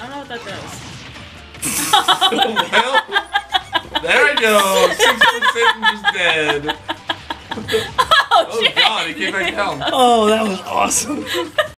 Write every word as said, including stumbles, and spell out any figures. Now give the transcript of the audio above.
don't know what that does. Well, there I go. Six percent and just dead. Oh, Oh God, he came back down. Oh, that was awesome.